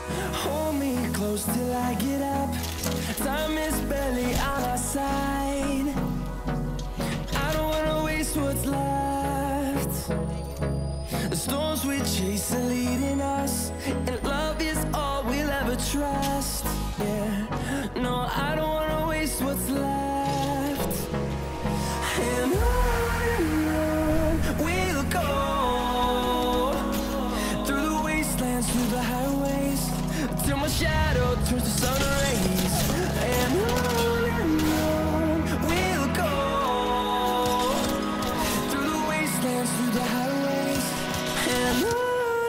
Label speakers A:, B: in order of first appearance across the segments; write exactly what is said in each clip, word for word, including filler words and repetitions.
A: Hold me close till I get up. Time is barely on our side. I don't wanna waste what's left. The storms we chase are leading us, and love is all we'll ever trust. Yeah, no, I don't wanna waste what's left. And on and on we'll go, through the wastelands, through the highways, till my shadow turns to sun rays. And on and on we'll go, through the wastelands, through the highways, and on.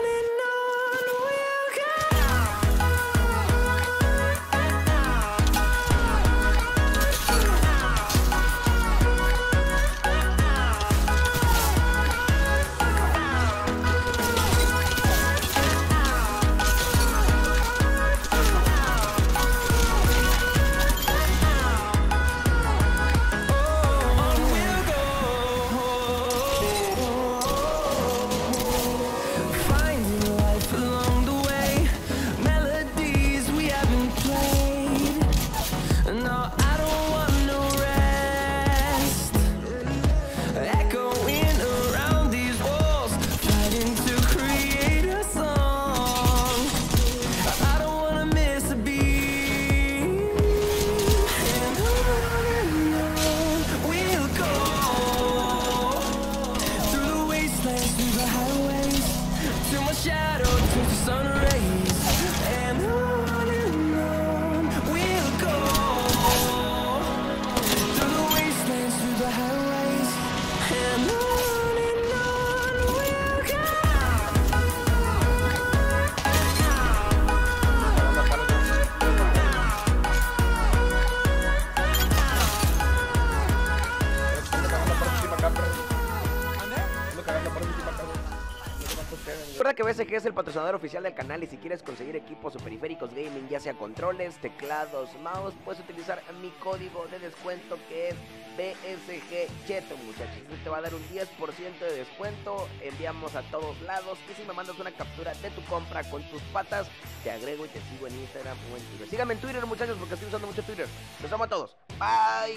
B: Recuerda que B S G es el patrocinador oficial del canal y si quieres conseguir equipos o periféricos gaming, ya sea controles, teclados, mouse, puedes utilizar mi código de descuento que es B S G Cheto, muchachos. Este te va a dar un diez por ciento de descuento, enviamos a todos lados y si me mandas una captura de tu compra con tus patas, te agrego y te sigo en Instagram o en Twitter. Síganme en Twitter, muchachos, porque estoy usando mucho Twitter. Los amo a todos. Bye.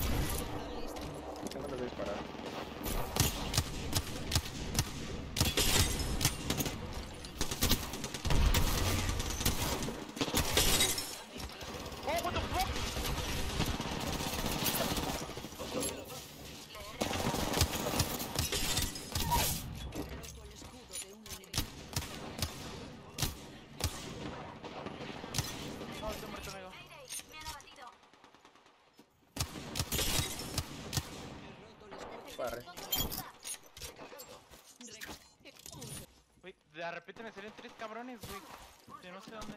C: Güey, de repente me salen tres cabrones, güey. Yo no sé dónde.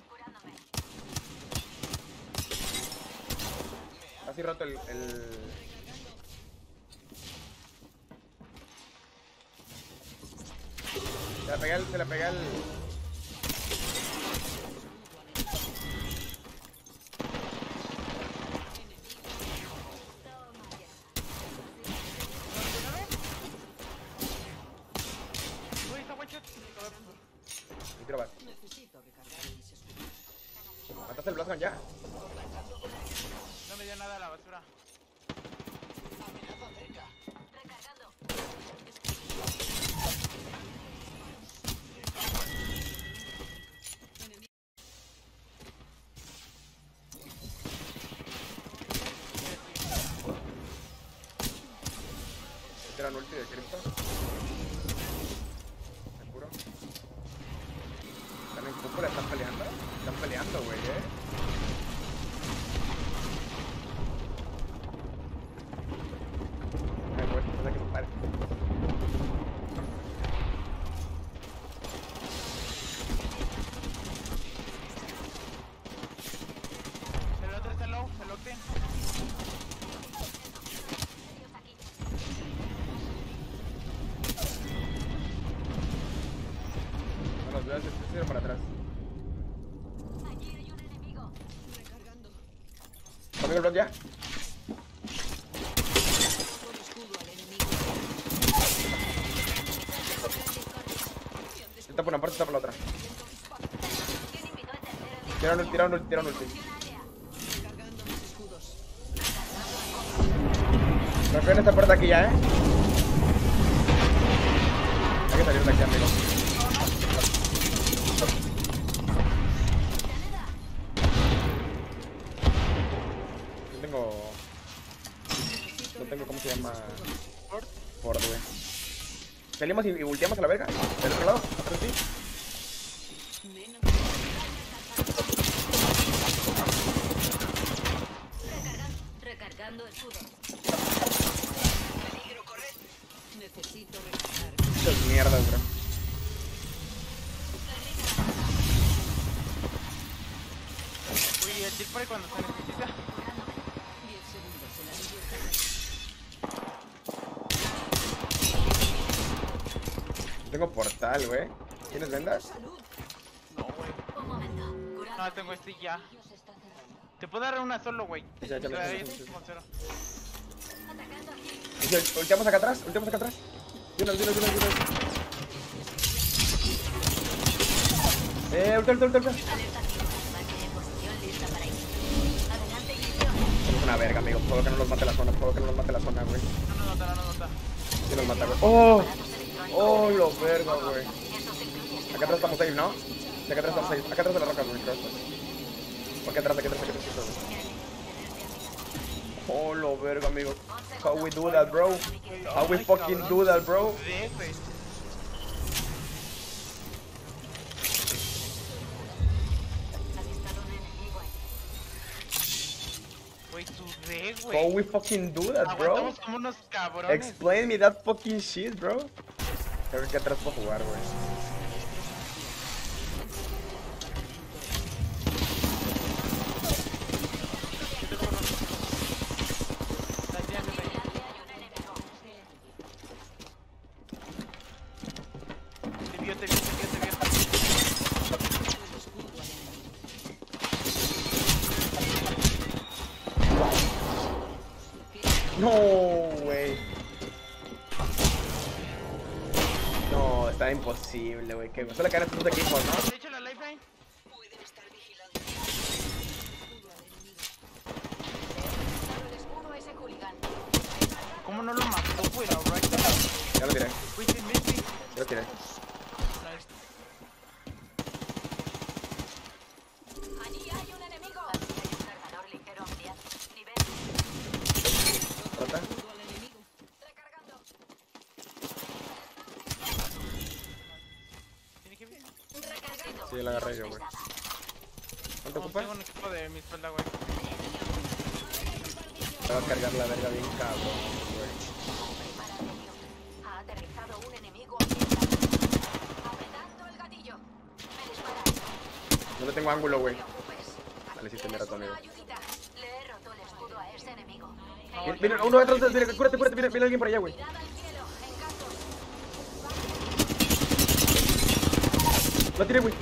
D: Casi roto el... el... Se la pegué al... Se la pegué al... ¿Mataste el Blazon ya?
C: No me dio nada a la basura.
D: Este era un ulti de cripto. ¿Me curo? ¿Están en cúpula? ¿Están peleando? Están peleando, güey, eh. Ay, güey, no sé que me pare.
C: El otro está low, el octane.
D: No los veo, se se para atrás. ¿Conmigo el blog ya? Se tapa una parte, se tapa la otra. Tiraron ulti, tiraron ulti, tiraron ulti. Confío en esta puerta aquí ya, eh. Hay que salir de aquí, amigo. No tengo... No tengo, ¿cómo se llama? Ford, güey. Salimos y, y volteamos a la verga. Del otro lado, atrás sí.
E: Recargando escudo. Peligro, corred. Necesito recargar.
D: Muchas mierdas, bro.
C: Uy, el tip cuando se necesita.
E: diez segundos en la línea.
D: Tengo portal, güey. ¿Tienes vendas?
C: No, güey.
E: Un momento. Curando.
C: No, tengo este ya. Te puedo dar una solo, güey.
D: Ya, ya,
C: Te la
D: ya,
C: daré
D: ya, ya.
C: con cero.
E: Atacando aquí.
D: Volteamos acá atrás, volteamos acá atrás. De una, de una, de una, de una. Eh, ultra, ultra, ultra, ultra.
E: Alerta activa. Máquina en posición lista para ir. Adelante, inicio.
D: Somos una verga, amigo. Puedo que no nos mate la zona, puedo que no nos mate la zona, güey.
C: No nos nota, no nos nota.
D: Sí nos mata, güey. ¡Oh!
E: Aparatos electrónicos.
D: ¡Oh, lo verga, güey!
E: Eso se incluye este
D: Acá atrás estamos safe, ¿no? Sí, acá atrás estamos safe. Acá atrás de la roca, güey, creo. Acá atrás, acá atrás, acá atrás. Acá atrás. Oh, lo verga, amigo. How we do that, bro? How we fucking do that, bro?
C: De, güey.
E: avistado un enemigo ahí.
C: Güey, sudé,
D: How
C: güey.
D: we fucking do that, bro?
C: Aguantamos como unos cabrones.
D: Explain me that fucking shit, bro. Creo que atrás puedo jugar, güey.
C: Te vio, te vio, te vio, te vio.
D: No, güey. No, está imposible, güey. Que solo quedan estos dos equipos, ¿no?
C: De hecho, la lifeline.
E: El escudo a ese hooligan.
C: ¿Cómo no lo mató, güey? La right.
D: Ya lo tiré,
C: Güey, sí, Misty.
D: ya lo tiré.
C: Nice.
E: Allí hay un enemigo. Cargador ligero ampliado. Nivel.
D: ¿Rota?
E: Recargando.
C: Tiene que ver.
E: Recargando.
D: Sí, la agarré yo, güey. ¿Cuánto
C: No,
D: ocupa?
C: tengo un equipo de mi espalda, güey.
D: Te va a cargar la verga bien cabrón, güey.
E: Ha aterrizado un enemigo a pie. Apretando el gatillo. Me disparan.
D: No le tengo ángulo, güey.
E: No te preocupes.
D: Vale, sí, te
E: Tienes
D: me rato,
E: una
D: amigo.
E: ayudita. Le he roto el escudo a ese enemigo.
D: Viene, viene uno detrás, viene, cúrate, cúrate, viene, viene alguien por allá, güey.
E: Mirada al cielo. En caso.
D: Lo tiré, güey.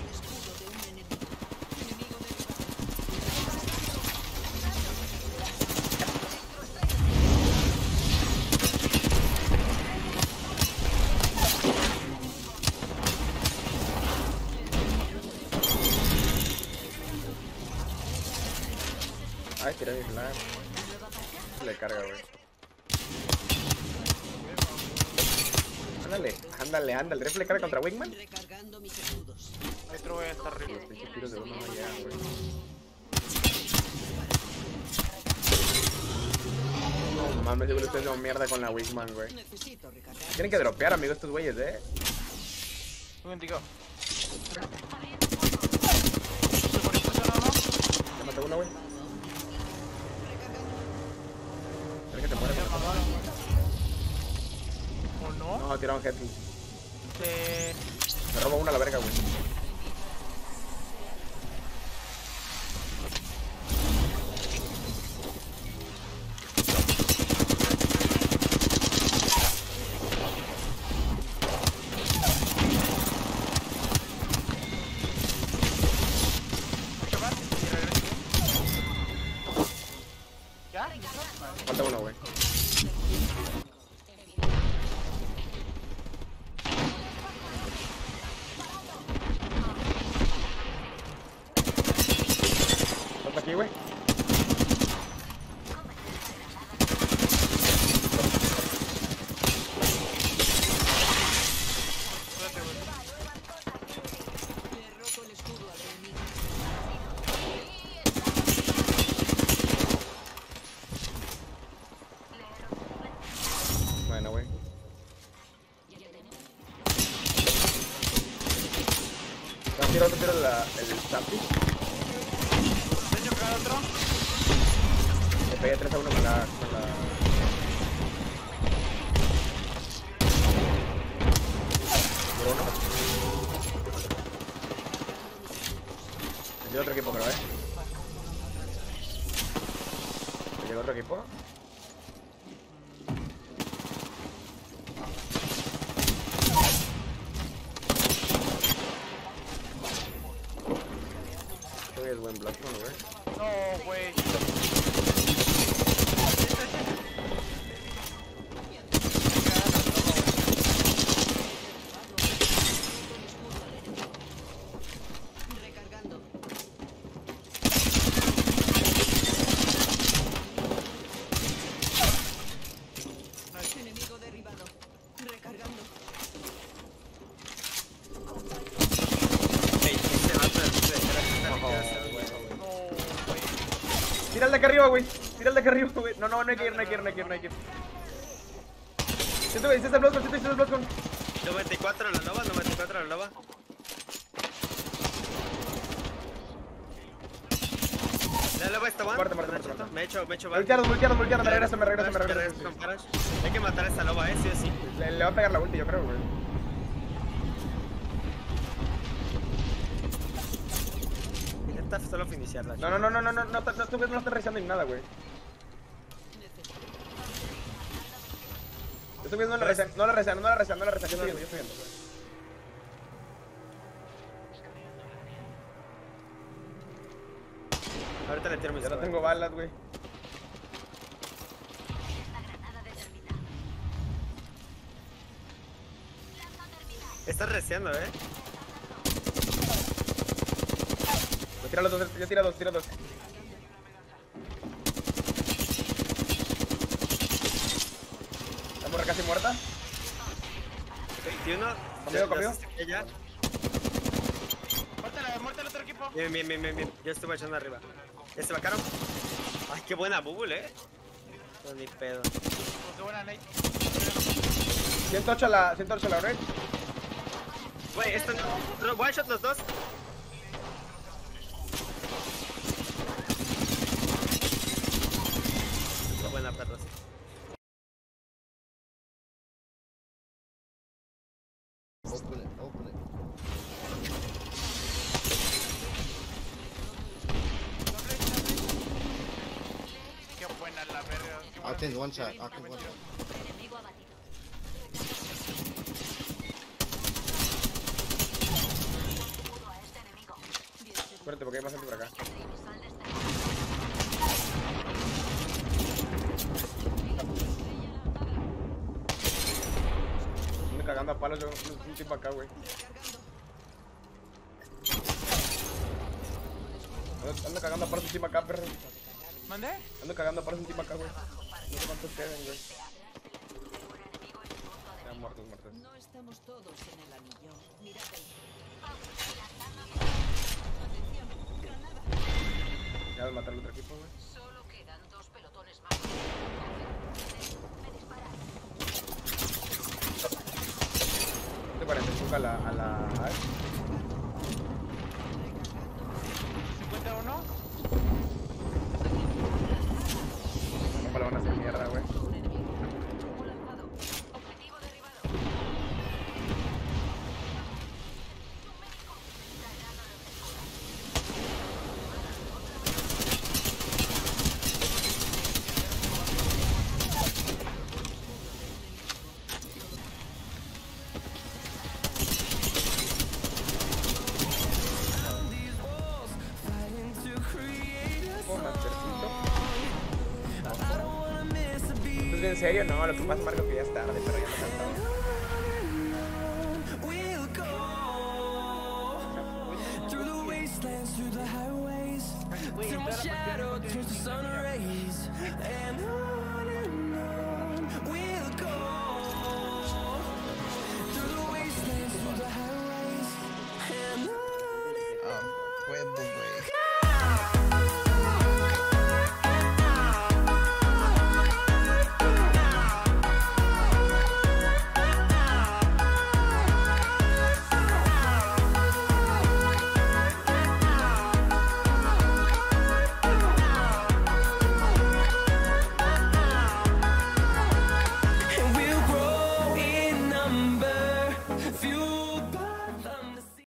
D: Ay, tiré mi flash. Le carga, güey. Ándale, ándale, ándale. ¿Rifle carga contra Wingman?
E: Recargando mis escudos.
C: Otro güey está arriba.
D: Los pinches tiros de uno no llegan, güey. No mames, seguro estoy haciendo mierda con la Wingman, güey.
E: Necesito recargar.
D: Tienen que dropear, amigo, estos güeyes, eh.
C: Un momentico. ¿Por eso no, no?
D: Ya mató uno, güey. Creo que te mueres.
C: ¿O no?
D: No, tiraron head.
C: Se...
D: Me robo una a la verga, güey.
C: ¿Ya?
D: Falta uno, güey. Aquí, güey.
C: Suerte, güey.
E: Le he roto el escudo al enemigo.
D: Bueno, güey. ¿Te tiro, te tiro la, el Zampi?
C: ¿De hecho, cada otro?
D: Le pegué tres a uno con la... Con la... Por uno. Me dio otro equipo, creo, eh. Me llegó otro equipo. Es buen Blackman, güey.
C: No, güey.
E: Recargando. Enemigo derribado. Recargando.
D: Tira el de acá arriba, güey. Tira el de acá arriba, güey. No, no, no hay que ir, no hay que ir, no hay que ir, no hay que ir. Siento que hiciste el Bloodcon, siento que hiciste el Bloodcon.
F: noventa y cuatro a la nova, noventa y cuatro a la nova. La nova está one.
D: Muerte, muerte, muerte, muerte.
F: Me he hecho, me he hecho
D: Voltearon, voltearon, voltearon. Me regreso, me regreso, me
F: Me
D: regreso.
F: regreso con Parash. Hay que matar a esta nova, eh, sí o sí.
D: Le, le va a pegar la ulti, yo creo, güey.
F: Intenta solo finiciarla.
D: No, no, no, no, no, no, no, no, no, no, no están realizando ni nada, güey. Yo estoy viendo, no la resean, no la resean, no la resean, no la resean, yo estoy viendo, yo estoy viendo.
F: Ahorita le tiro mis
D: Ya no
F: cosas.
D: tengo balas, güey.
F: Estás reciando, eh.
D: Yo tira los dos, yo tira dos, tira dos. La morra casi muerta.
F: veintiuno.
D: Conmigo, conmigo.
F: Ya.
C: Muértela, muértela otro equipo.
F: Bien, bien, bien, bien, bien. Yo estuve echando arriba. ¿Ya se vacaron? Ay, qué buena bubble, eh. No, ni pedo.
C: Pues qué buena, Nate.
D: ciento ocho a la, ciento ocho a la red.
F: Güey, esto no. One shot los dos. Qué buena, perros.
G: Open it, open it.
C: Qué buena la verga. Qué buena.
G: I think one shot, I think one shot.
E: Enemigo abatido. Escudo a este enemigo.
D: Espérate, porque hay más gente por acá.
E: Sal de este.
D: Ando cagando a palos, yo un tipo acá, güey. Ando, ando cagando a palos un tipo acá, perro.
C: ¿Mandé?
D: Ando cagando a palos un tipo acá, güey. No sé cuántos queden, güey. Ya muertos, muertos.
E: No estamos todos en el anillo. Mirad ahí.
D: Ya de matar al otro equipo, güey.
E: Solo quedan dos pelotones más. Me disparan.
D: De cuarenta y cinco a la... a la... a ver.
C: cincuenta y uno.
D: ¿Cómo le van a hacer mierda, güey?
E: Un enemigo. Como lanzado. Objetivo derribado.
D: ¿En serio? No, lo que pasa, Marco, que ya es tarde, pero ya me encantó.
A: We'll go through the wastelands, through the highways,
C: Güey,
A: till my
C: entra la partida
A: shadow
C: de
A: turns to sun rays, and on